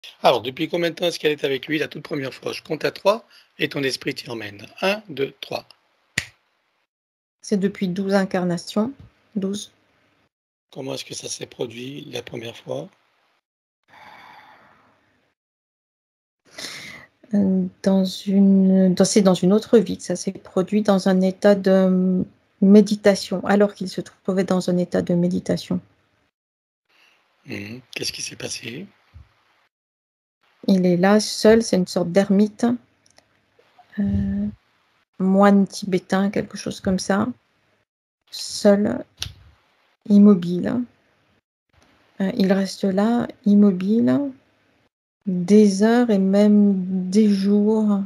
Alors, depuis combien de temps est-ce qu'elle est avec lui la toute première fois? Je compte à 3 et ton esprit t'y emmène. 1, 2, 3. C'est depuis 12 incarnations. 12. Comment est-ce que ça s'est produit la première fois? C'est dans une autre vie que ça s'est produit dans un état de méditation, alors qu'il se trouvait dans un état de méditation. Qu'est-ce qui s'est passé? Il est là, seul, c'est une sorte d'ermite, moine tibétain, quelque chose comme ça, seul, immobile. Il reste là, immobile, des heures et même des jours.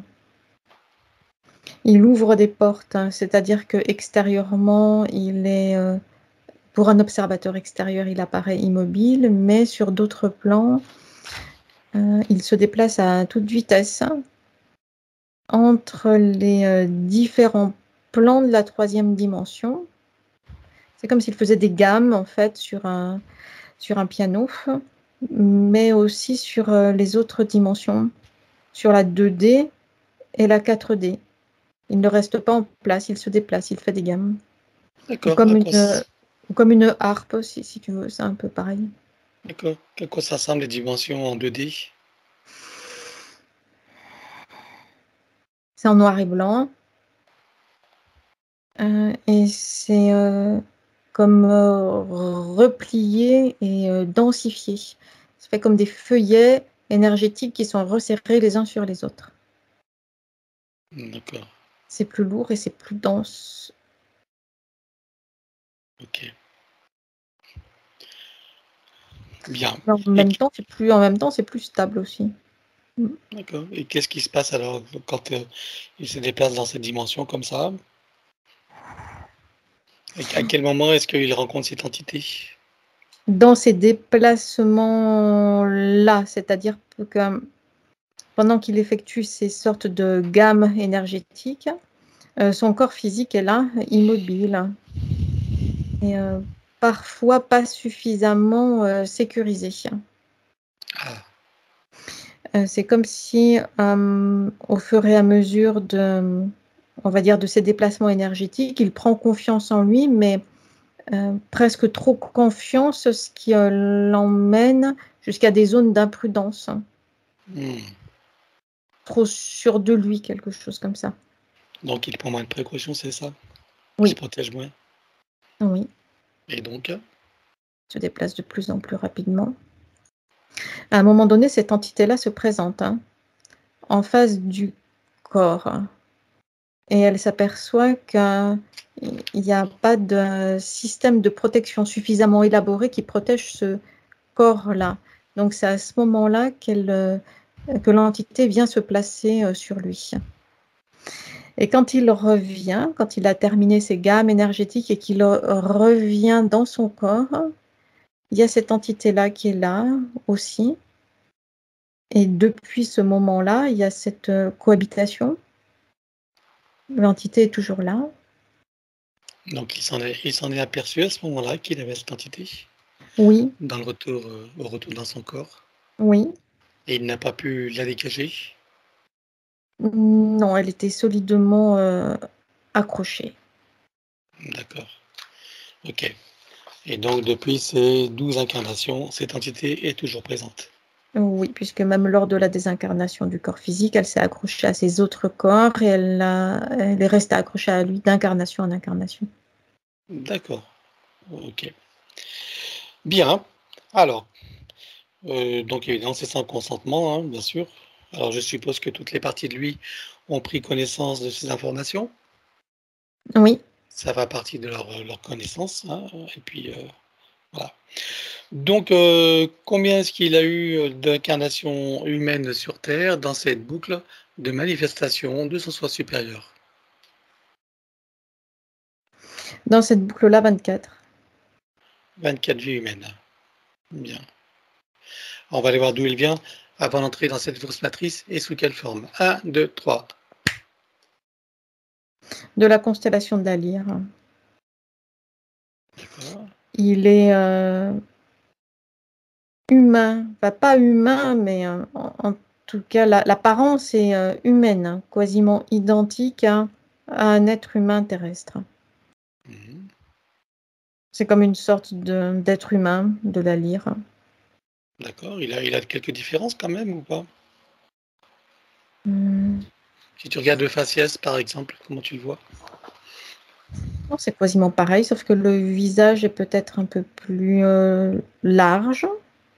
Il ouvre des portes, hein, c'est-à-dire que extérieurement, il est, pour un observateur extérieur, il apparaît immobile, mais sur d'autres plans, il se déplace à toute vitesse entre les différents plans de la troisième dimension. C'est comme s'il faisait des gammes, en fait, sur un piano, mais aussi sur les autres dimensions, sur la 2D et la 4D. Il ne reste pas en place, il se déplace, il fait des gammes. Ou D'accord. comme une harpe, si tu veux, c'est un peu pareil. D'accord. À quoi ça ressemble les dimensions en 2D? C'est en noir et blanc. Et c'est comme replié et densifié. Ça fait comme des feuillets énergétiques qui sont resserrés les uns sur les autres. D'accord. C'est plus lourd et c'est plus dense. OK. Bien. En Et même temps, c'est plus stable aussi. d'accord. Et qu'est-ce qui se passe alors quand, il se déplace dans cette dimension comme ça? Et à quel moment est-ce qu'il rencontre cette entité? Dans ces déplacements-là, c'est-à-dire que pendant qu'il effectue ces sortes de gammes énergétiques, son corps physique est là, immobile, et parfois pas suffisamment sécurisé. Ah, C'est comme si, au fur et à mesure on va dire, de ses déplacements énergétiques, il prend confiance en lui, mais presque trop confiance, ce qui l'emmène jusqu'à des zones d'imprudence. mmh. Trop sûr de lui, quelque chose comme ça. Donc il prend moins de précautions, c'est ça? Il se Oui, protège moins oui, et donc? se déplace de plus en plus rapidement. À un moment donné, cette entité-là se présente, hein, en face du corps, et elle s'aperçoit qu'il n'y a pas de système de protection suffisamment élaboré qui protège ce corps-là. Donc c'est à ce moment-là que l'entité vient se placer sur lui. Et quand il revient, quand il a terminé ses gammes énergétiques et qu'il revient dans son corps, il y a cette entité-là qui est là aussi. Et depuis ce moment-là, il y a cette cohabitation. L'entité est toujours là. Donc il s'en est aperçu à ce moment-là qu'il avait cette entité Oui, dans le retour, au retour dans son corps oui. et il n'a pas pu la dégager? Non, elle était solidement accrochée. D'accord, OK. Et donc depuis ces 12 incarnations, cette entité est toujours présente? Oui, puisque même lors de la désincarnation du corps physique, elle s'est accrochée à ses autres corps et elle est restée accrochée à lui d'incarnation en incarnation. D'accord, OK. Bien. Alors, donc évidemment, c'est sans consentement, hein, bien sûr. Alors je suppose que toutes les parties de lui ont pris connaissance de ces informations? Oui, Ça fait partie de leur connaissance, hein, et puis, voilà. Donc, combien est-ce qu'il a eu, d'incarnations humaines sur terre dans cette boucle de manifestation de son soi supérieur? dans cette boucle-là, 24. 24 vies humaines. Bien. On va aller voir d'où il vient avant d'entrer dans cette fausse matrice et sous quelle forme. 1, 2, 3. De la constellation de la Lyre. D'accord. Il est humain, enfin, pas humain, mais en tout cas, l'apparence est humaine, hein, quasiment identique à un être humain terrestre. Mhm. C'est comme une sorte d'être humain, de la lyre. D'accord. Il a quelques différences quand même ou pas? Hmm. Si tu regardes le faciès, par exemple, comment tu le vois? Non, c'est quasiment pareil, sauf que le visage est peut-être un peu plus large.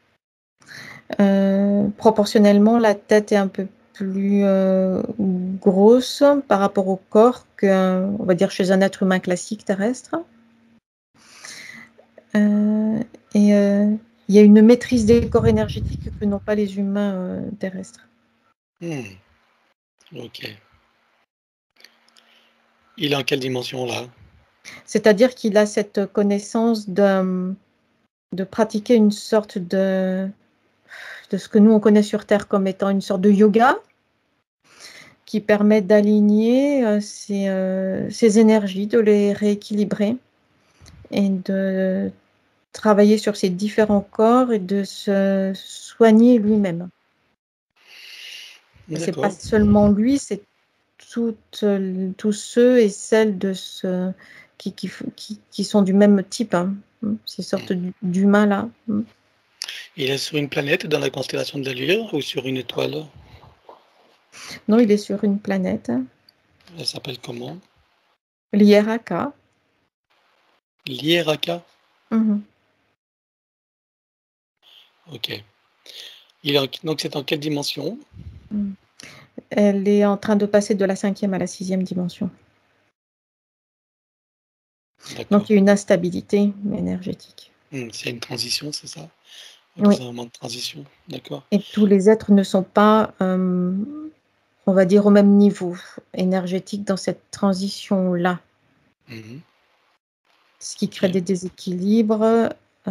Proportionnellement, la tête est un peu plus grosse par rapport au corps que, on va dire, chez un être humain classique terrestre. Euh, et il y a une maîtrise des corps énergétiques que n'ont pas les humains terrestres. Hmm. Ok. Il est en quelle dimension là? C'est-à-dire qu'il a cette connaissance de pratiquer une sorte de ce que nous on connaît sur Terre comme étant une sorte de yoga qui permet d'aligner ses énergies, de les rééquilibrer et de travailler sur ses différents corps et de se soigner lui-même. Et c'est pas D'accord. seulement lui, c'est tous ceux et celles qui sont du même type, hein, ces sortes d'humains-là. Il est sur une planète dans la constellation de la Lyre ou sur une étoile? Non, il est sur une planète, Elle s'appelle comment? l'IRAK. L'Hieraka? Mhm. Ok. Donc c'est en quelle dimension? Mhm. Elle est en train de passer de la 5e à la 6e dimension. Donc, D'accord. il y a une instabilité énergétique. C'est une transition, c'est ça? Dans Oui, un moment de transition. D'accord. et tous les êtres ne sont pas, on va dire, au même niveau énergétique dans cette transition-là, Mhm. ce qui crée Ok. des déséquilibres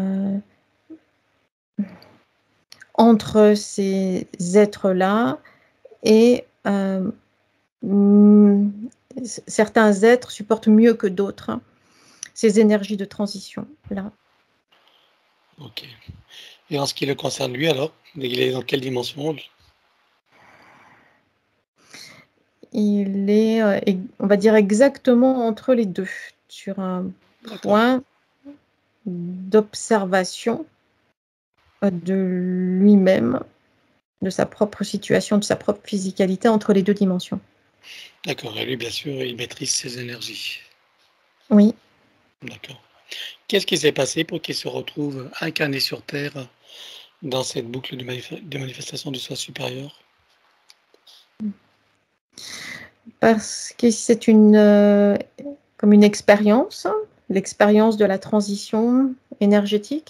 entre ces êtres-là et mm, certains êtres supportent mieux que d'autres ces énergies de transition-là. Ok. Et en ce qui le concerne lui alors, il est dans quelle dimension? Il est, on va dire, exactement entre les deux, sur un D'accord. point d'observation de lui-même, de sa propre situation, de sa propre physicalité entre les deux dimensions. D'accord. Et lui, bien sûr, il maîtrise ses énergies. Oui. D'accord. Qu'est-ce qui s'est passé pour qu'il se retrouve incarné sur Terre dans cette boucle de manifestation du soi supérieur? Parce que c'est comme une expérience, l'expérience de la transition énergétique,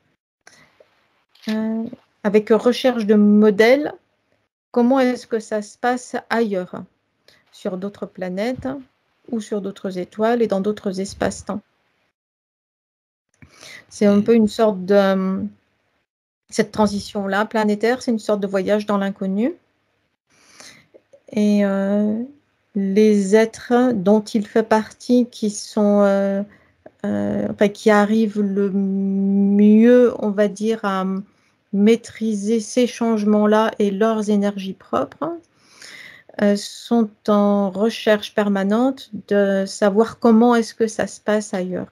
euh, avec recherche de modèles. Comment est-ce que ça se passe ailleurs, sur d'autres planètes ou sur d'autres étoiles et dans d'autres espaces-temps? C'est un Mhm. peu une sorte de... Cette transition-là, planétaire, c'est une sorte de voyage dans l'inconnu. Et les êtres dont il fait partie, enfin, qui arrivent le mieux, on va dire, à maîtriser ces changements-là et leurs énergies propres, sont en recherche permanente de savoir comment est-ce que ça se passe ailleurs.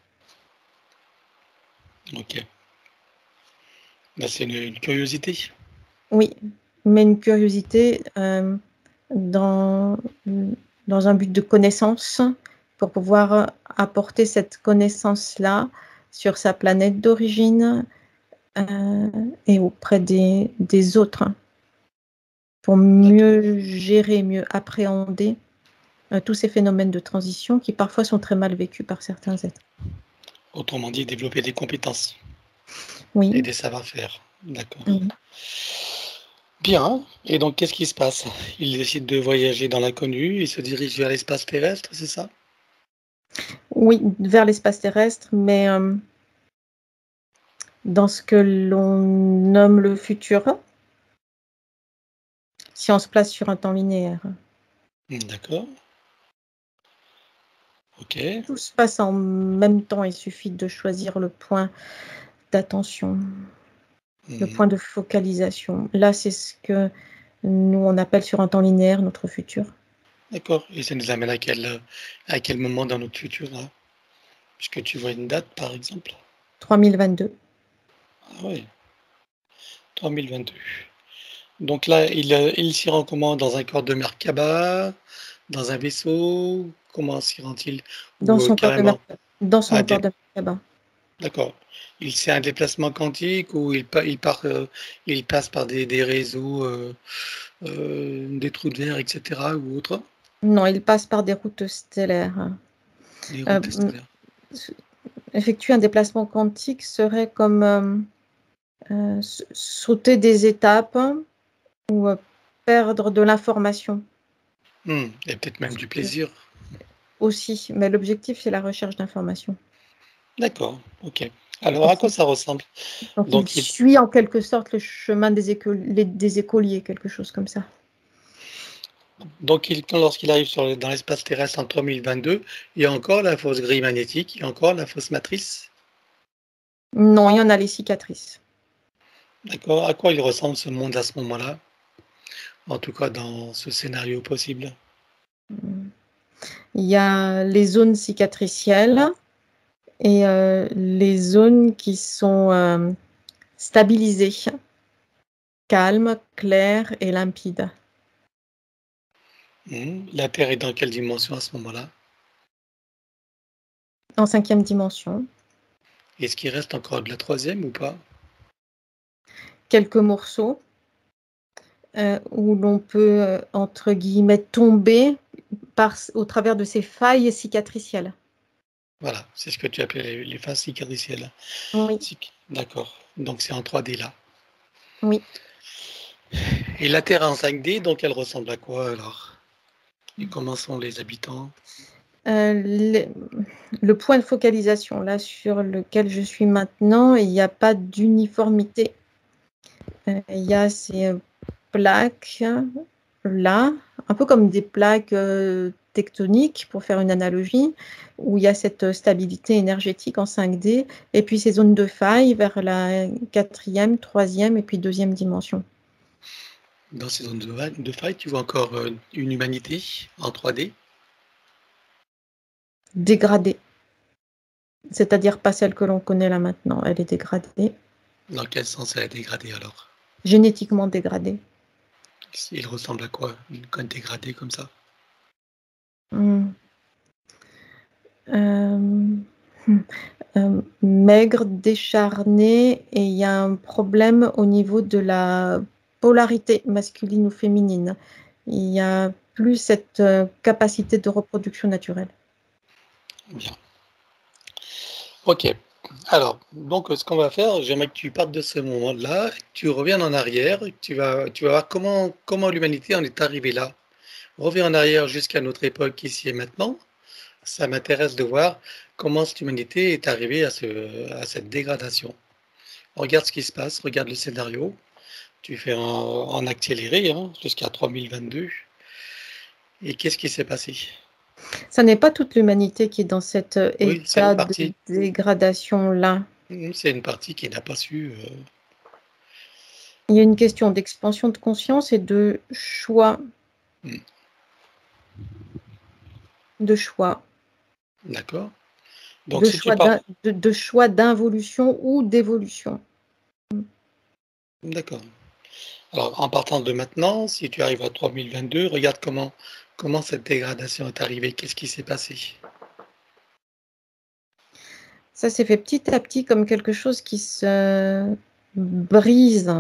Ok. Là, c'est une curiosité. Oui, mais une curiosité dans, dans un but de connaissance pour pouvoir apporter cette connaissance-là sur sa planète d'origine euh, et auprès des autres pour D'accord. mieux gérer, mieux appréhender tous ces phénomènes de transition qui parfois sont très mal vécus par certains êtres. Autrement dit, développer des compétences et Oui, des savoir-faire. D'accord. oui. Bien. Et donc, qu'est-ce qui se passe? Il décide de voyager dans l'inconnu, il se dirige vers l'espace terrestre, c'est ça? Oui, vers l'espace terrestre, mais dans ce que l'on nomme le futur, si on se place sur un temps linéaire. D'accord. Ok. Tout se passe en même temps, il suffit de choisir le point d'attention. le point de focalisation. Là, c'est ce que nous, on appelle sur un temps linéaire notre futur. D'accord. Et ça nous amène à quel moment dans notre futur, là? Puisque tu vois une date, par exemple. 3022. Ah oui, 3022. Donc là, il s'y rend comment? Dans un corps de Merkaba? Dans un vaisseau? Comment s'y rend-il? Dans Ou son corps de carrément dans un son corps dé- de Merkaba. D'accord. C'est un déplacement quantique ou il passe par des réseaux, des trous de verre, etc. ou autre? Non, il passe par des routes stellaires. Des Euh, routes stellaires. Effectuer un déplacement quantique serait comme sauter des étapes ou perdre de l'information Et peut-être même du plaisir. aussi. Mais l'objectif, c'est la recherche d'informations. D'accord, ok. Alors, à Donc, quoi ça ressemble? il Donc, suit en quelque sorte le chemin des écoliers, quelque chose comme ça. lorsqu'il arrive dans l'espace terrestre en 3022, il y a encore la fausse grille magnétique, il y a encore la fausse matrice. Non, il y en a les cicatrices. D'accord? À quoi il ressemble ce monde à ce moment-là? En tout cas, dans ce scénario possible. Il y a les zones cicatricielles et les zones qui sont stabilisées, calmes, claires et limpides. La Terre est dans quelle dimension à ce moment-là? En 5e dimension, Est-ce qu'il reste encore de la troisième ou pas? quelques morceaux où l'on peut, entre guillemets, tomber au travers de ces failles cicatricielles. Voilà, c'est ce que tu appelles les phases cicatricielles. Oui, D'accord. Donc c'est en 3D là. oui. Et la Terre en 5D, donc elle ressemble à quoi alors? Et comment sont les habitants? Le point de focalisation, là, sur lequel je suis maintenant, il n'y a pas d'uniformité. Il y a ces plaques là, un peu comme des plaques tectoniques, pour faire une analogie, où il y a cette stabilité énergétique en 5D, et puis ces zones de faille vers la 4e, 3e et puis 2e dimension. Dans ces zones de faille, tu vois encore une humanité en 3D? Dégradée, c'est-à-dire pas celle que l'on connaît là maintenant, elle est dégradée, Dans quel sens elle est dégradée alors? génétiquement dégradée. Il ressemble à quoi, une conne dégradée comme ça? Hum. Maigre, décharné, et il y a un problème au niveau de la polarité masculine ou féminine. Il n'y a plus cette capacité de reproduction naturelle. Bien. Ok. Alors, donc ce qu'on va faire, j'aimerais que tu partes de ce moment-là, tu reviennes en arrière, tu vas voir comment l'humanité en est arrivée là. Reviens en arrière jusqu'à notre époque ici et maintenant. Ça m'intéresse de voir comment cette humanité est arrivée à cette dégradation. Regarde ce qui se passe, regarde le scénario. Tu fais en accéléré jusqu'à 3022. Et qu'est-ce qui s'est passé? Ça n'est pas toute l'humanité qui est dans cet Oui, c'est une état de partie. dégradation-là. C'est une partie qui n'a pas su. Il y a une question d'expansion de conscience et de choix. Hmm, De choix. D'accord. Donc si tu pars. De choix d'involution ou d'évolution. D'accord. Alors en partant de maintenant, si tu arrives à 3022, regarde comment cette dégradation est arrivée. Qu'est-ce qui s'est passé? Ça s'est fait petit à petit comme quelque chose qui se brise.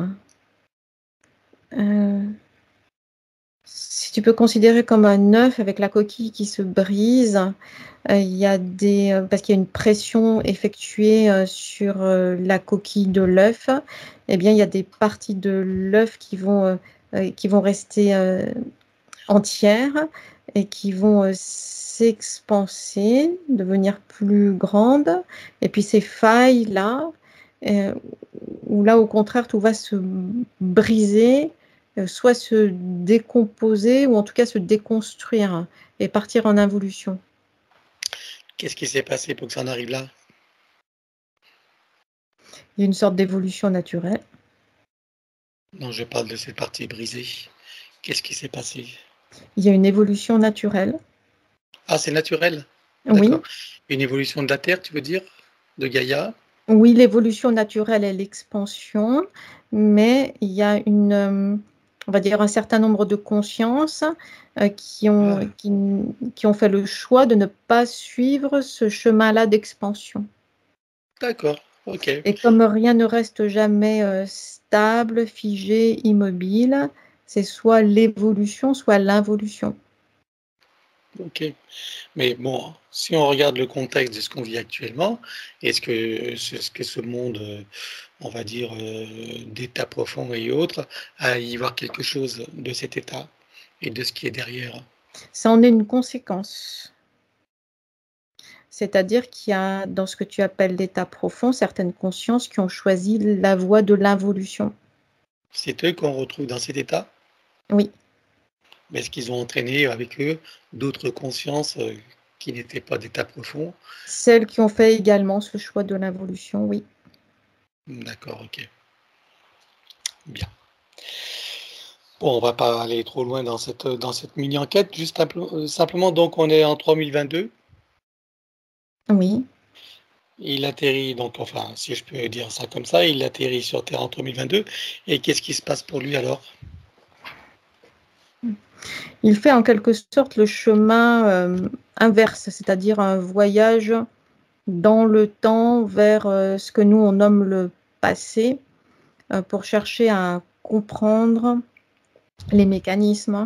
Si tu peux considérer comme un œuf avec la coquille qui se brise, il y a parce qu'il y a une pression effectuée sur la coquille de l'œuf, eh bien, il y a des parties de l'œuf qui vont rester entières et qui vont s'expanser, devenir plus grandes. Et puis ces failles-là, euh, où là, au contraire, tout va se briser, soit se décomposer, ou en tout cas se déconstruire et partir en involution. Qu'est-ce qui s'est passé pour que ça en arrive là? Il y a une sorte d'évolution naturelle. Non, je parle de cette partie brisée. Qu'est-ce qui s'est passé? Il y a une évolution naturelle. Ah, c'est naturel? D'accord. Oui, Une évolution de la Terre, tu veux dire? De Gaïa? oui, l'évolution naturelle et l'expansion, mais il y a on va dire un certain nombre de consciences Ah, qui ont fait le choix de ne pas suivre ce chemin-là d'expansion. d'accord, ok. Et comme rien ne reste jamais stable, figé, immobile, c'est soit l'évolution, soit l'involution. Ok. Mais bon, si on regarde le contexte de ce qu'on vit actuellement, est-ce que ce monde, on va dire, d'état profond et autres, à y voir quelque chose de cet état et de ce qui est derrière? Ça en est une conséquence. C'est-à-dire qu'il y a, dans ce que tu appelles l'état profond, certaines consciences qui ont choisi la voie de l'involution. C'est eux qu'on retrouve dans cet état? Oui, Mais est-ce qu'ils ont entraîné avec eux d'autres consciences qui n'étaient pas d'état profond? celles qui ont fait également ce choix de l'involution, oui. D'accord, ok. Bien. Bon, on va pas aller trop loin dans cette mini-enquête, juste simplement, donc on est en 3022. Oui. Il atterrit donc, enfin, si je peux dire ça comme ça, il atterrit sur Terre en 2022. Et qu'est-ce qui se passe pour lui alors? Il fait en quelque sorte le chemin inverse, c'est-à-dire un voyage dans le temps vers ce que nous on nomme le passé, pour chercher à comprendre les mécanismes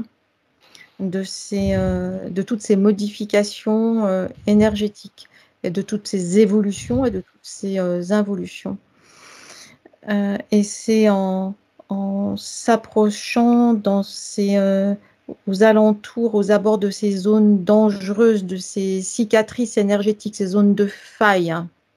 de toutes ces modifications énergétiques et de toutes ces évolutions et de toutes ces involutions. Et c'est en s'approchant aux alentours, aux abords de ces zones dangereuses, de ces cicatrices énergétiques, ces zones de faille.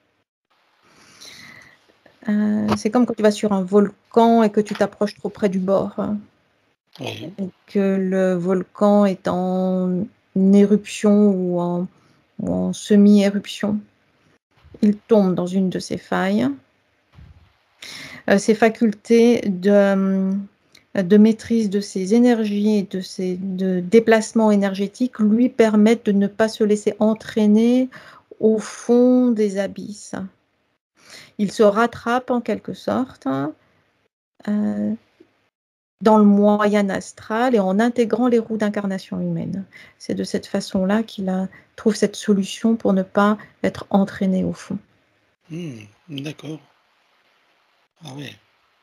C'est comme quand tu vas sur un volcan et que tu t'approches trop près du bord, Oui, et que le volcan est en éruption ou en semi-éruption. Il tombe dans une de ces failles. Ses facultés de maîtrise de ses énergies et de déplacement énergétique lui permettent de ne pas se laisser entraîner au fond des abysses. Il se rattrape en quelque sorte euh, dans le moyen astral et en intégrant les roues d'incarnation humaine. C'est de cette façon-là trouve cette solution pour ne pas être entraîné au fond. d'accord. Ah oui,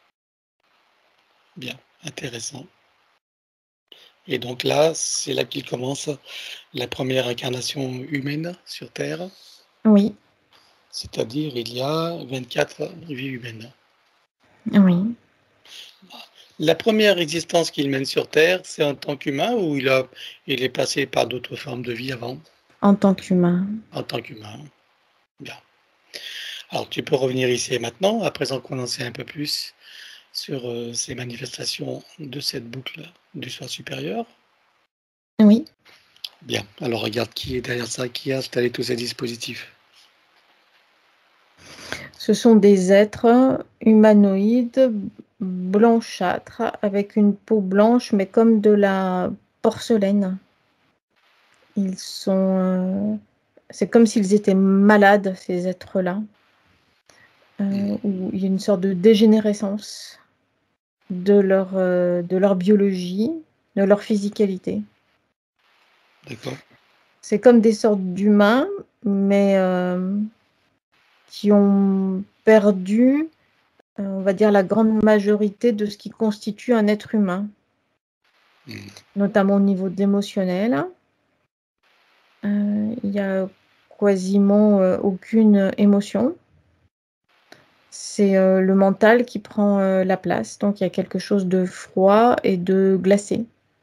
bien, intéressant. Et donc là, c'est là qu'il commence la première incarnation humaine sur Terre, Oui, c'est-à-dire il y a 24 vies humaines. oui, La première existence qu'il mène sur Terre, c'est en tant qu'humain ou il est passé par d'autres formes de vie avant, en tant qu'humain. en tant qu'humain? Bien. Alors, tu peux revenir ici et maintenant, à présent qu'on en sait un peu plus sur ces manifestations de cette boucle du soi supérieur. Oui. Bien. Alors, regarde qui est derrière ça, qui a installé tous ces dispositifs. Ce sont des êtres humanoïdes blanchâtres avec une peau blanche mais comme de la porcelaine. Ils sont, c'est comme s'ils étaient malades, ces êtres-là, Hmm, où il y a une sorte de dégénérescence de leur biologie, de leur physicalité. d'accord. C'est comme des sortes d'humains, mais qui ont perdu, on va dire, la grande majorité de ce qui constitue un être humain, Hmm, notamment au niveau d'émotionnel. Il y a quasiment aucune émotion. C'est le mental qui prend la place. Donc il y a quelque chose de froid et de glacé.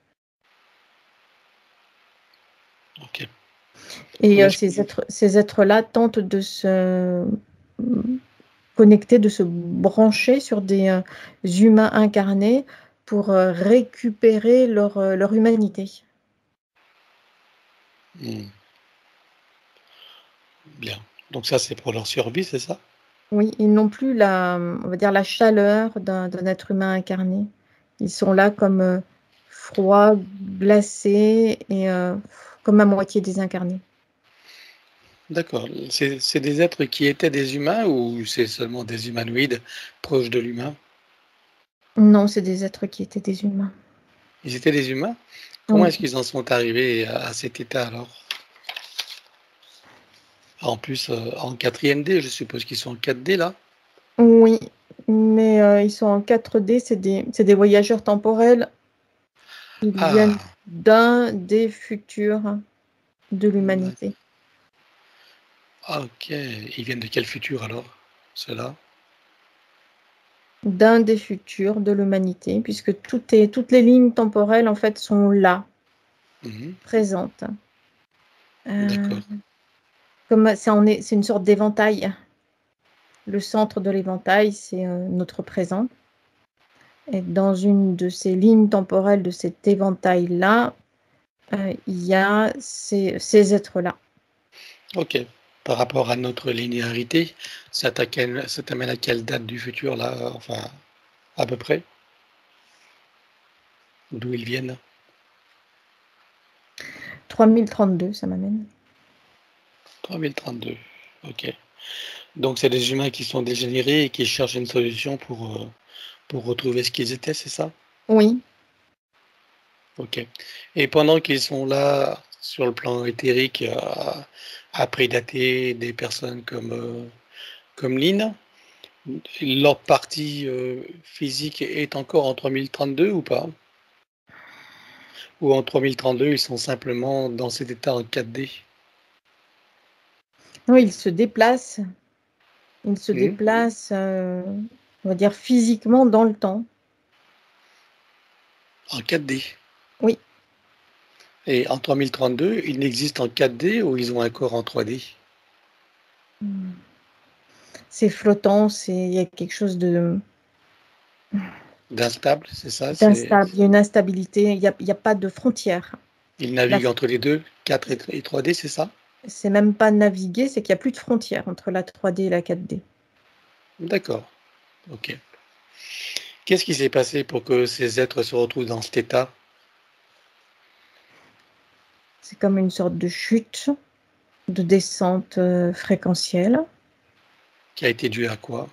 ok. Et Comment est-ce que... ces êtres-là tentent de se connecter, de se brancher sur des humains incarnés pour récupérer leur humanité. Hmm, bien. Donc ça, c'est pour leur survie, c'est ça? Oui, ils n'ont plus on va dire, la chaleur d'un être humain incarné. Ils sont là comme froids, glacés et comme à moitié désincarnés. D'accord. C'est des êtres qui étaient des humains ou c'est seulement des humanoïdes proches de l'humain? Non, c'est des êtres qui étaient des humains. Ils étaient des humains? Comment Oui, est-ce qu'ils en sont arrivés à cet état alors? En plus, en 4D, je suppose qu'ils sont en 4D là? oui, mais ils sont en 4D, c'est des voyageurs temporels. Ils viennent Ah, d'un des futurs de l'humanité. ok. Ils viennent de quel futur alors, ceux-là? D'un des futurs de l'humanité, puisque toutes les lignes temporelles, en fait, sont là, Mhm. présentes. Euh, D'accord. c'est une sorte d'éventail. Le centre de l'éventail, c'est notre présent. Et dans une de ces lignes temporelles de cet éventail-là, il y a ces êtres-là. Ok. Par rapport à notre linéarité, ça t'amène à quelle date du futur là? Enfin, à peu près? D'où ils viennent? 3032, ça m'amène. 3032. Ok. Donc c'est des humains qui sont dégénérés et qui cherchent une solution pour retrouver ce qu'ils étaient, c'est ça? Oui, Ok. Et pendant qu'ils sont là, sur le plan éthérique, à prédater des personnes comme Lynn, leur partie physique est encore en 3032 ou pas? Ou en 3032, ils sont simplement dans cet état en 4D? oui, ils se déplacent. Ils se Hmm. déplacent, on va dire, physiquement dans le temps. En 4D. Oui. Et en 3032, ils n'existent en 4D ou ils ont un corps en 3D? C'est flottant, il y a quelque chose D'instable, c'est ça? d'instable. Il y a une instabilité, il y a pas de frontière. Ils La naviguent entre les deux, 4 et 3D, c'est ça? C'est même pas naviguer, c'est qu'il n'y a plus de frontière entre la 3D et la 4D. D'accord, ok. Qu'est-ce qui s'est passé pour que ces êtres se retrouvent dans cet état? C'est comme une sorte de chute, de descente fréquentielle, Qui a été dû à quoi?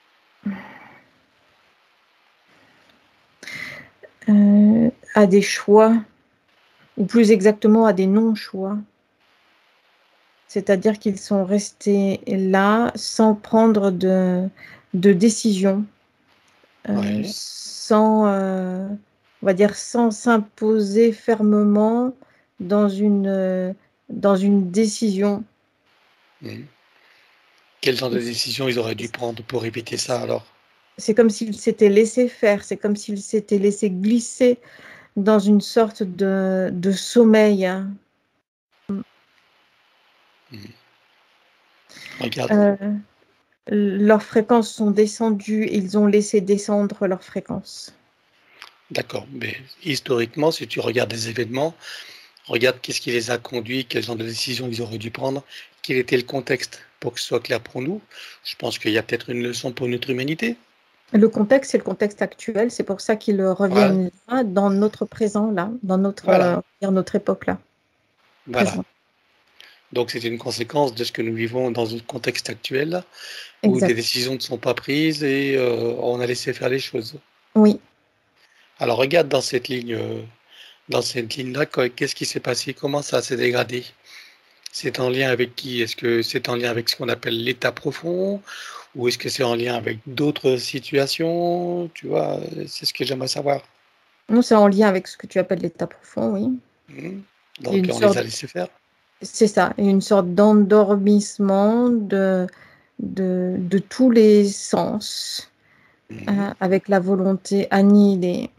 à des choix, ou plus exactement à des non-choix. C'est-à-dire qu'ils sont restés là sans prendre de décision, Ouais. on va dire, sans s'imposer fermement dans dans une décision. Mhm. Quel genre de décision ils auraient dû prendre pour éviter ça alors? C'est comme s'ils s'étaient laissés faire, c'est comme s'ils s'étaient laissés glisser dans une sorte de sommeil, hein. Mhm. Regarde, Euh, Leurs fréquences sont descendues et ils ont laissé descendre leurs fréquences. d'accord, mais historiquement, si tu regardes des événements, regarde qu'est-ce qui les a conduits, quel genre de décision ils auraient dû prendre, quel était le contexte pour que ce soit clair pour nous. Je pense qu'il y a peut-être une leçon pour notre humanité. Le contexte, c'est le contexte actuel, c'est pour ça qu'ils Voilà, reviennent là, dans notre présent, là, dans voilà, notre époque, là, voilà. présent. Donc c'est une conséquence de ce que nous vivons dans un contexte actuel où des Exact. décisions ne sont pas prises et on a laissé faire les choses. Oui. Alors regarde dans cette ligne-là, qu'est-ce qui s'est passé? Comment ça s'est dégradé? C'est en lien avec qui? Est-ce que c'est en lien avec ce qu'on appelle l'état profond ou est-ce que c'est en lien avec d'autres situations? Tu vois, c'est ce que j'aimerais savoir. Non, c'est en lien avec ce que tu appelles l'état profond, oui. Mhm. Il y a Donc une on les sorte, a laissés faire. c'est ça, il y a une sorte d'endormissement de tous les sens, Mhm. avec la volonté annihilée.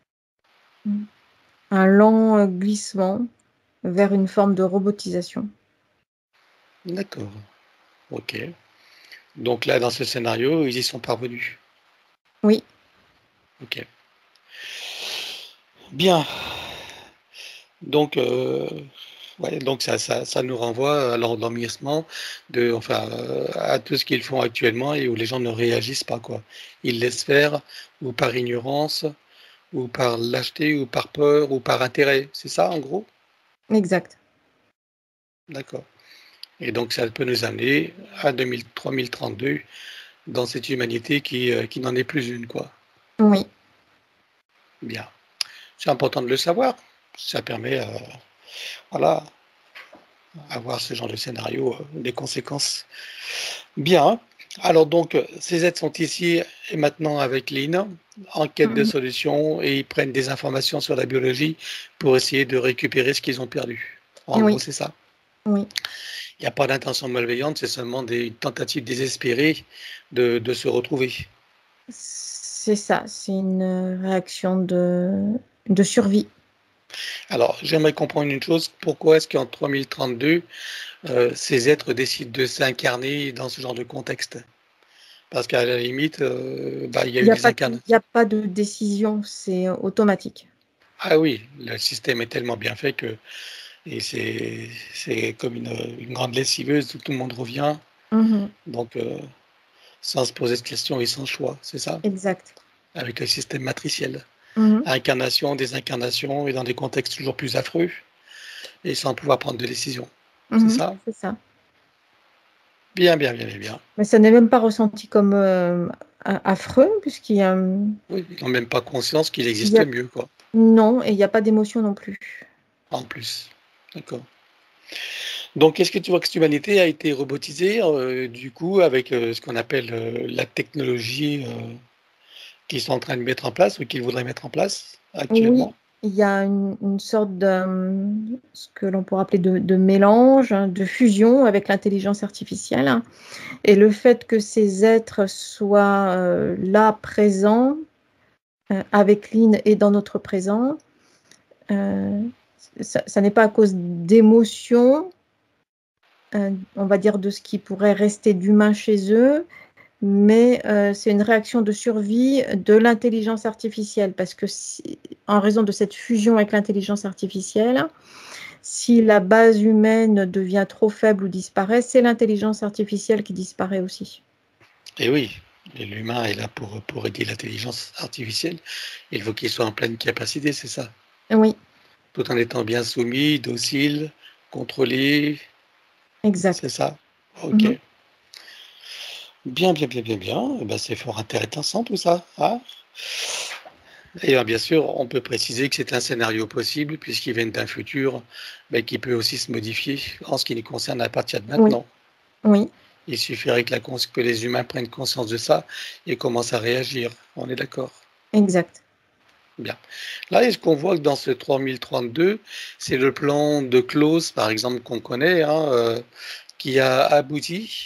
Un lent glissement vers une forme de robotisation. D'accord, ok. Donc là, dans ce scénario, ils y sont parvenus. Oui, Ok. Bien. Donc, Ouais, donc ça nous renvoie à l'endormissement enfin, à tout ce qu'ils font actuellement et où les gens ne réagissent pas, quoi. Ils laissent faire, ou par ignorance, ou par lâcheté, ou par peur, ou par intérêt. C'est ça, en gros? Exact. D'accord. Et donc ça peut nous amener à 3032 dans cette humanité qui n'en est plus une, quoi. Oui. Bien. C'est important de le savoir. Ça permet, voilà, avoir ce genre de scénario, des conséquences. Bien. Alors donc, ces aides sont ici et maintenant avec Lynn, en quête de Mhm. solutions, et ils prennent des informations sur la biologie pour essayer de récupérer ce qu'ils ont perdu. En gros, Oui. c'est ça. Oui. Il n'y a pas d'intention malveillante, c'est seulement des tentatives désespérées de se retrouver. C'est ça. C'est une réaction de survie. Alors, j'aimerais comprendre une chose, pourquoi est-ce qu'en 3032, ces êtres décident de s'incarner dans ce genre de contexte? Parce qu'à la limite, bah, il y a Il eu n'y a des pas, incarnations. il y a pas de décision. C'est automatique. Ah oui, le système est tellement bien fait que et c'est comme une grande lessiveuse où tout le monde revient, Mhm. donc sans se poser de questions et sans choix, c'est ça? Exact. Avec le système matriciel. Mhm. Incarnation, désincarnation et dans des contextes toujours plus affreux et sans pouvoir prendre de décision. C'est Mhm. ça? C'est ça. Bien, bien, bien, bien, bien. Mais ça n'est même pas ressenti comme affreux, puisqu'il y a, Oui, ils n'ont même pas conscience qu'il il y existe a- mieux, quoi, non, et il n'y a pas d'émotion non plus. en plus. D'accord. Donc, est-ce que tu vois que cette humanité a été robotisée, du coup, avec ce qu'on appelle la technologie qu'ils sont en train de mettre en place ou qu'ils voudraient mettre en place Oui, actuellement? il y a une sorte de ce que l'on pourrait appeler de mélange, hein, de fusion avec l'intelligence artificielle. Et le fait que ces êtres soient là, présents, avec Lynn et dans notre présent, euh, ça n'est pas à cause d'émotions, on va dire de ce qui pourrait rester d'humain chez eux, mais c'est une réaction de survie de l'intelligence artificielle, parce que en raison de cette fusion avec l'intelligence artificielle, si la base humaine devient trop faible ou disparaît, c'est l'intelligence artificielle qui disparaît aussi. Et oui, et l'humain est là pour aider l'intelligence artificielle. Il faut qu'il soit en pleine capacité, c'est ça. Oui, Tout en étant bien soumis, docile, contrôlé, c'est exact. ça? OK. Mhm. Bien, bien, bien, bien, bien. Eh ben, c'est fort intéressant tout ça, hein? Et bien sûr, on peut préciser que c'est un scénario possible puisqu'ils viennent d'un futur, mais qui peut aussi se modifier en ce qui nous concerne à partir de Oui, maintenant. oui, Il suffirait que les humains prennent conscience de ça et commencent à réagir. On est d'accord? exact. Bien. Là, est-ce qu'on voit que dans ce 3032, c'est le plan de Claus, par exemple, qu'on connaît, hein, qui a abouti,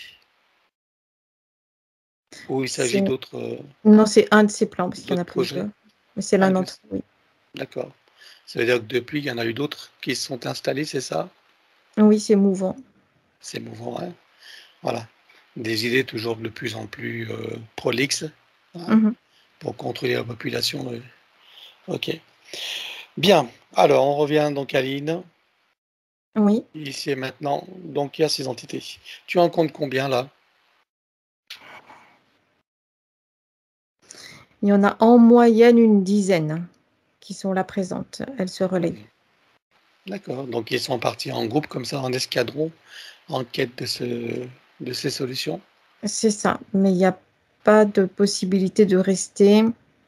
ou il C'est s'agit d'autres Non, c'est un de ces plans, parce qu'il y en d'autres a projets? plusieurs. Mais c'est l'un Un de d'entre eux, oui. D'accord. Ça veut dire que depuis, il y en a eu d'autres qui se sont installés, c'est ça? Oui, c'est mouvant. C'est mouvant, hein? Voilà. Des idées toujours de plus en plus prolixes, hein, Mhm. pour contrôler la population. OK. Bien. Alors, on revient donc à Lynn, Oui, ici et maintenant. Donc, il y a ces entités. Tu en comptes combien là? il y en a en moyenne une dizaine qui sont là présentes. Elles se Ah relaient. oui. D'accord. Donc, ils sont partis en groupe comme ça, en escadron, en quête de ces solutions. C'est ça, mais il n'y a pas de possibilité de rester.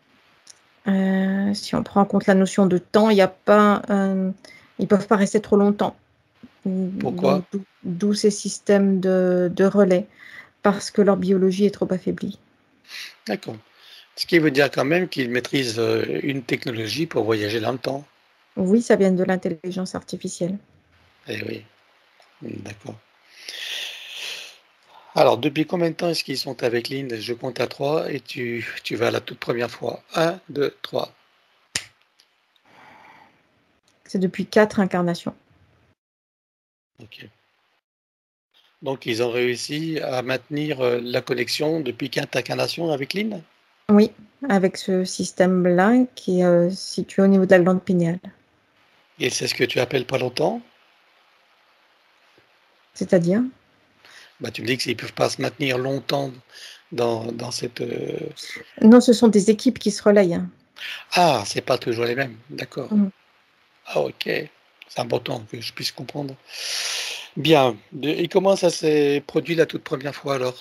Si on prend en compte la notion de temps, il y a pas, ils ne peuvent pas rester trop longtemps. Pourquoi? Donc, d'où ces systèmes de relais, parce que leur biologie est trop affaiblie. D'accord. Ce qui veut dire quand même qu'ils maîtrisent une technologie pour voyager dans le temps. Oui, ça vient de l'intelligence artificielle. Eh oui, d'accord. Alors, depuis combien de temps est-ce qu'ils sont avec Lynn? Je compte à 3 et tu vas la toute première fois. Un, 2, 3. C'est depuis 4 incarnations. OK. Donc, ils ont réussi à maintenir la connexion depuis 4 incarnations avec Lynn? Oui, avec ce système-là qui est situé au niveau de la glande pinéale. Et c'est ce que tu appelles pas longtemps? C'est-à-dire? Bah, tu me dis qu'ils ne peuvent pas se maintenir longtemps dans cette... Non, ce sont des équipes qui se relayent, hein. Ah, c'est pas toujours les mêmes, d'accord. Mhm. Ah, ok. C'est important que je puisse comprendre. Bien. Et comment ça s'est produit la toute première fois alors?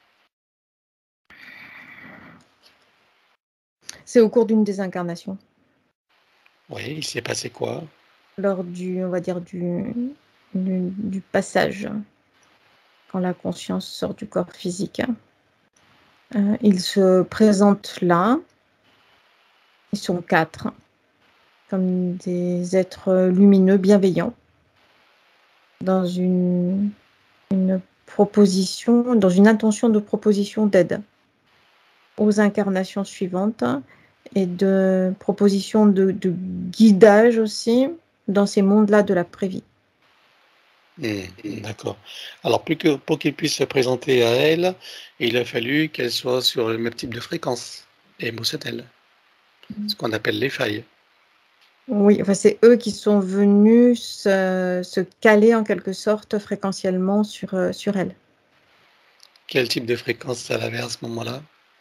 C'est au cours d'une désincarnation, Oui, il s'est passé quoi? lors du, on va dire, du passage, quand la conscience sort du corps physique. Ils se présentent là, ils sont 4, comme des êtres lumineux, bienveillants, dans une proposition, dans une intention de proposition d'aide aux incarnations suivantes et de proposition de guidage aussi dans ces mondes-là de l'après-vie. D'accord. Alors, pour qu'il puisse se présenter à elle, il a fallu qu'elle soit sur le même type de fréquence émotionnelle, ce qu'on appelle les failles. Oui, enfin, c'est eux qui sont venus se caler en quelque sorte fréquentiellement sur elle. Quel type de fréquence elle avait à ce moment-là?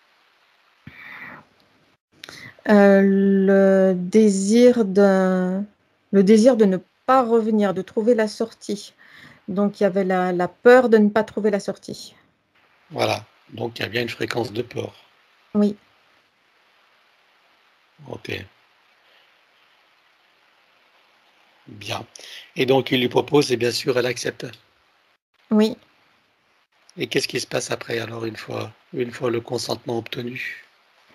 Le désir de ne pas revenir, de trouver la sortie. Donc, il y avait la peur de ne pas trouver la sortie. Voilà. Donc, il y a bien une fréquence de peur. Oui, Ok, bien. Et donc, il lui propose, et bien sûr, elle accepte. oui. Et qu'est-ce qui se passe après, alors, une fois le consentement obtenu?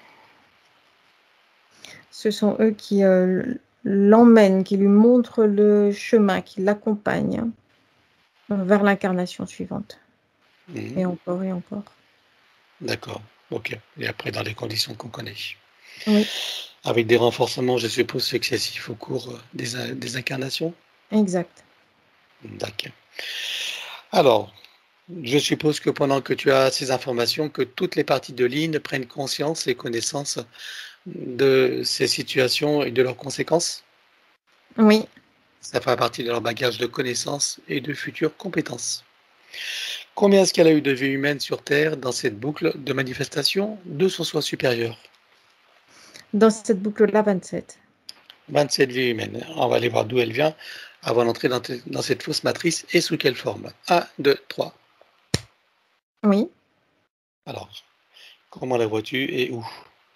Ce sont eux qui l'emmènent, qui lui montrent le chemin, qui l'accompagnent vers l'incarnation suivante. Mhm. Et encore et encore. D'accord, ok. Et après, dans les conditions qu'on connaît. Oui, Avec des renforcements, je suppose, successifs au cours des incarnations? exact. D'accord. Alors, je suppose que pendant que tu as ces informations, que toutes les parties de ligne prennent conscience et connaissance de ces situations et de leurs conséquences. Oui. Ça fait partie de leur bagage de connaissances et de futures compétences. Combien est-ce qu'elle a eu de vies humaines sur Terre dans cette boucle de manifestation de son soi supérieur? Dans cette boucle-là, 27. 27 vies humaines. On va aller voir d'où elle vient avant d'entrer dans cette fausse matrice et sous quelle forme. 1, 2, 3. Oui. Alors, comment la vois-tu et où?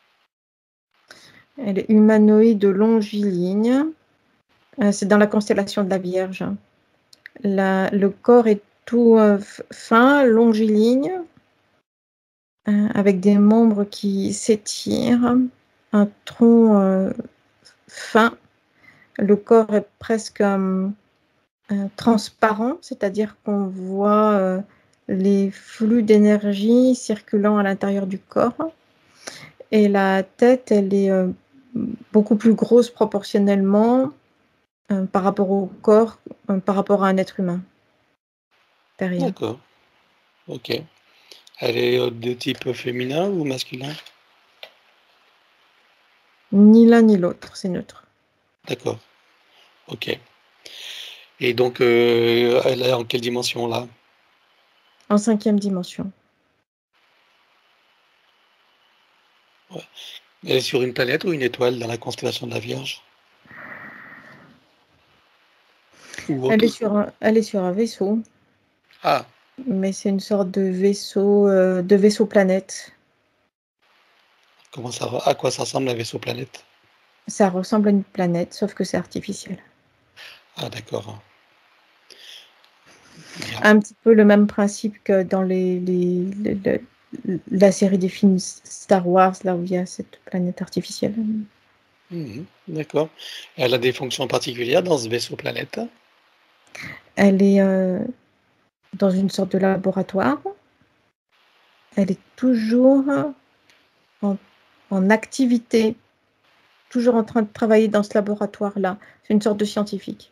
Elle est humanoïde longiligne. C'est dans la constellation de la Vierge. Le corps est tout fin, longiligne, avec des membres qui s'étirent, un tronc fin. Le corps est presque transparent, c'est-à-dire qu'on voit les flux d'énergie circulant à l'intérieur du corps. Et la tête, elle est beaucoup plus grosse proportionnellement par rapport au corps, par rapport à un être humain derrière. D'accord, ok. Elle est de type féminin ou masculin? Ni l'un ni l'autre, c'est neutre. D'accord, ok. Et donc, elle est en quelle dimension là? En 5e dimension. Ouais. Elle est sur une planète ou une étoile dans la constellation de la Vierge? Ou autre? Elle est sur un vaisseau, Ah, mais c'est une sorte de vaisseau planète. à quoi ça ressemble un vaisseau planète? Ça ressemble à une planète, sauf que c'est artificiel. Ah, d'accord. Bien. Un petit peu le même principe que dans la série des films Star Wars, là où il y a cette planète artificielle. Mhm, d'accord. Elle a des fonctions particulières dans ce vaisseau planète? Elle est dans une sorte de laboratoire. Elle est toujours en, en activité, toujours en train de travailler dans ce laboratoire-là. C'est une sorte de scientifique.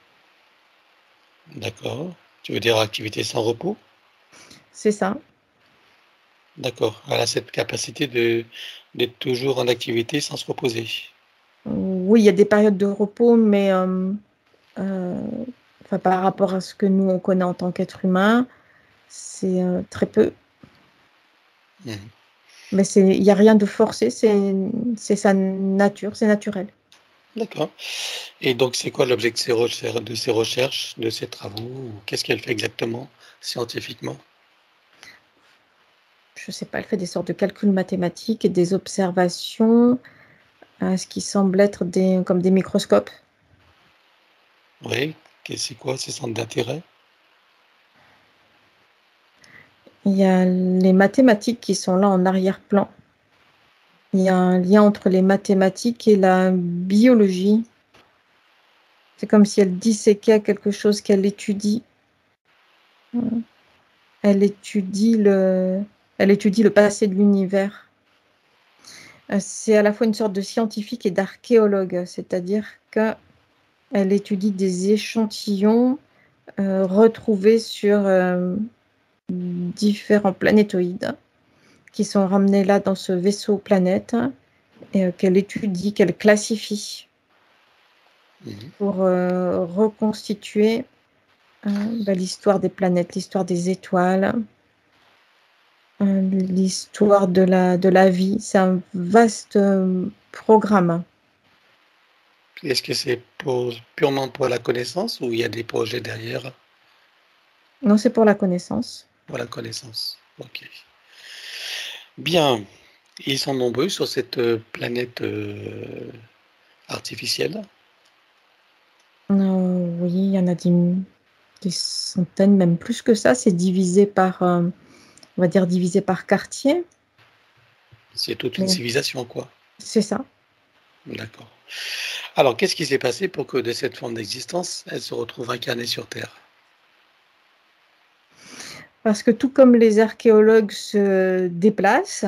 D'accord. Tu veux dire activité sans repos? C'est ça. D'accord. Elle a cette capacité d'être toujours en activité sans se reposer. Oui, il y a des périodes de repos, mais Enfin, par rapport à ce que nous, on connaît en tant qu'être humain, c'est très peu. Mhm. Mais il n'y a rien de forcé, c'est sa nature, c'est naturel. D'accord. Et donc, c'est quoi l'objet de ces recherches, de ces travaux? Ou qu'est-ce qu'elle fait exactement, scientifiquement? Je ne sais pas, elle fait des sortes de calculs mathématiques et des observations, ce qui semble être comme des microscopes. Oui. C'est quoi ces centres d'intérêt? Il y a les mathématiques qui sont là en arrière-plan. Il y a un lien entre les mathématiques et la biologie. C'est comme si elle disséquait quelque chose qu'elle étudie. Elle étudie le passé de l'univers. C'est à la fois une sorte de scientifique et d'archéologue, c'est-à-dire qu'elle étudie des échantillons retrouvés sur différents planétoïdes qui sont ramenés là dans ce vaisseau planète et qu'elle étudie, qu'elle classifie Mhm. pour reconstituer l'histoire des planètes, l'histoire des étoiles, l'histoire de la vie. C'est un vaste programme. Est-ce que c'est purement pour la connaissance ou il y a des projets derrière Non, c'est pour la connaissance. pour la connaissance? Ok. Bien. Ils sont nombreux sur cette planète artificielle. Oui, il y en a des centaines, même plus que ça. C'est divisé par, on va dire, divisé par quartier. C'est toute une Mais civilisation, quoi. c'est ça. D'accord. Alors, qu'est-ce qui s'est passé pour que de cette forme d'existence, elle se retrouve incarnée sur Terre? Parce que tout comme les archéologues se déplacent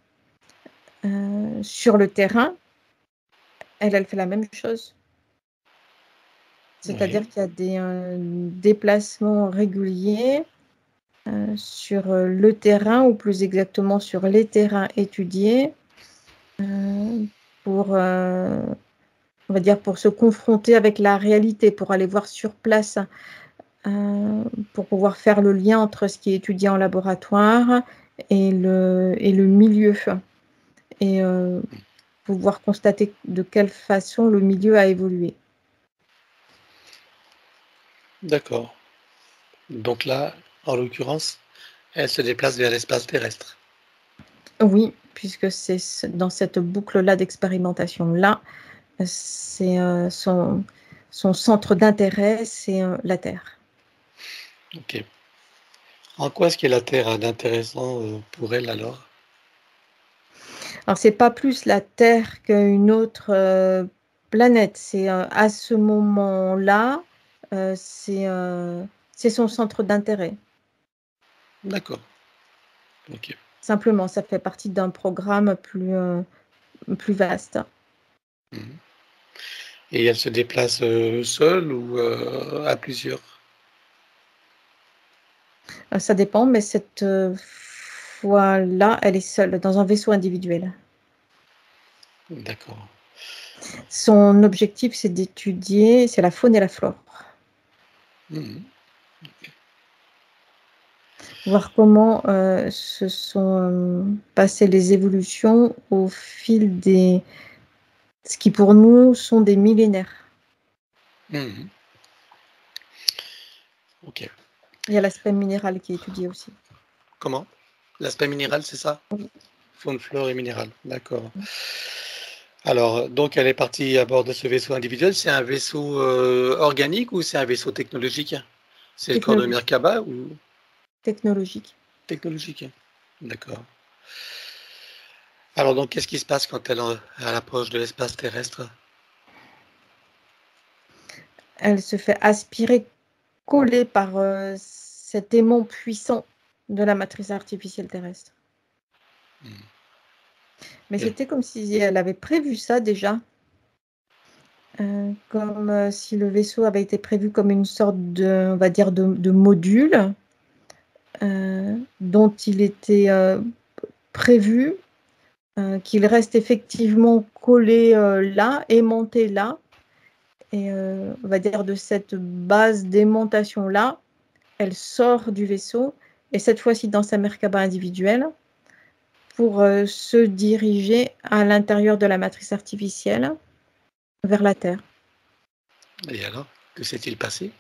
sur le terrain, elle fait la même chose. C'est-à-dire Oui. qu'il y a des déplacements réguliers sur le terrain, ou plus exactement sur les terrains étudiés, pour, on va dire, pour se confronter avec la réalité, pour aller voir sur place, pour pouvoir faire le lien entre ce qui est étudié en laboratoire et le milieu, et pouvoir constater de quelle façon le milieu a évolué. D'accord. Donc là, en l'occurrence, elle se déplace vers l'espace terrestre. Oui, puisque c'est dans cette boucle-là d'expérimentation-là, c'est son centre d'intérêt, c'est la Terre. Ok. En quoi est-ce que la Terre a d'intéressant pour elle alors? Alors, c'est pas plus la Terre qu'une autre planète. C'est à ce moment-là, c'est son centre d'intérêt. D'accord. Ok. Simplement, ça fait partie d'un programme plus vaste. Mhm. Et elle se déplace seule ou à plusieurs? Ça dépend, mais cette fois-là, elle est seule dans un vaisseau individuel. D'accord. Son objectif, c'est c'est la faune et la flore. Mhm. Voir comment se sont passées les évolutions au fil ce qui pour nous sont des millénaires. Mhm. Ok. Il y a l'aspect minéral qui est étudié aussi. Comment? L'aspect minéral, c'est ça? Oui. Faune, flore et minéral. D'accord. Alors, donc, elle est partie à bord de ce vaisseau individuel. C'est un vaisseau organique ou c'est un vaisseau technologique? C'est le corps de Technologique. Merkaba ou Technologique. technologique? D'accord. Alors, donc, qu'est-ce qui se passe quand elle approche de l'espace terrestre? Elle se fait aspirer, coller par cet aimant puissant de la matrice artificielle terrestre. Hmm. Mais Et- c'était comme si elle avait prévu ça déjà, comme si le vaisseau avait été prévu comme une sorte on va dire, de module dont il était prévu qu'il reste effectivement collé là, aimanté là, Et on va dire de cette base d'aimantation-là, elle sort du vaisseau, et cette fois-ci dans sa Merkaba individuelle, pour se diriger à l'intérieur de la matrice artificielle vers la Terre. Et alors, que s'est-il passé?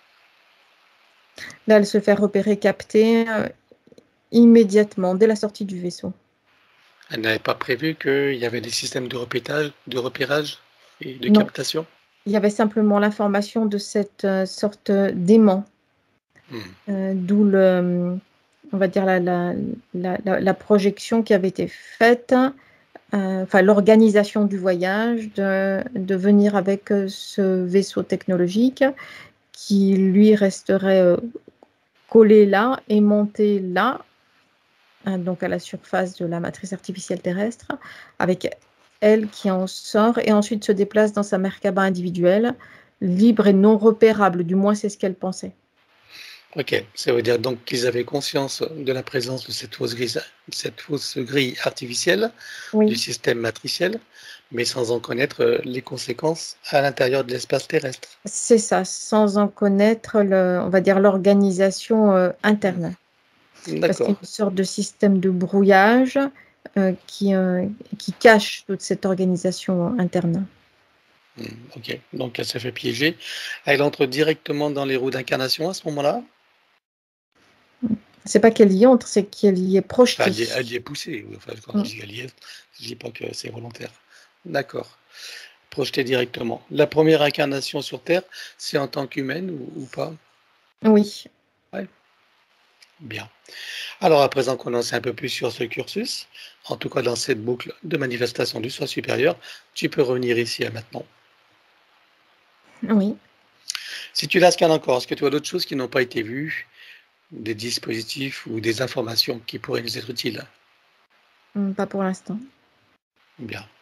Là, elle se fait repérer, capter immédiatement, dès la sortie du vaisseau. Elle n'avait pas prévu qu'il y avait des systèmes de repérage et de Non, captation? il y avait simplement l'information de cette sorte d'aimant, d'où on va dire la projection qui avait été faite, enfin l'organisation du voyage, de venir avec ce vaisseau technologique qui lui resterait collé là, aimanté là, donc à la surface de la matrice artificielle terrestre, avec elle qui en sort et ensuite se déplace dans sa Merkaba individuelle, libre et non repérable, du moins c'est ce qu'elle pensait. Ok, ça veut dire donc qu'ils avaient conscience de la présence de cette fausse grille artificielle du Oui, système matriciel, mais sans en connaître les conséquences à l'intérieur de l'espace terrestre. c'est ça, sans en connaître, on va dire, l'organisation interne. Parce qu'il y a D'accord. une sorte de système de brouillage qui cache toute cette organisation interne. Ok, donc elle se fait piéger. Elle entre directement dans les roues d'incarnation à ce moment-là. C'est pas qu'elle y entre, c'est qu'elle y est Enfin, projetée. elle y est poussée. Oui, enfin, quand je Mm. dis elle y est, je dis pas que c'est volontaire. D'accord. Projetée directement. La première incarnation sur Terre, c'est en tant qu'humaine ou pas? Oui, Ouais, bien. Alors, à présent qu'on en sait un peu plus sur ce cursus, en tout cas dans cette boucle de manifestation du soi supérieur, tu peux revenir ici à maintenant. oui. Si tu la scannes encore, est-ce que tu vois d'autres choses qui n'ont pas été vues, des dispositifs ou des informations qui pourraient nous être utiles? Pas pour l'instant. Bien.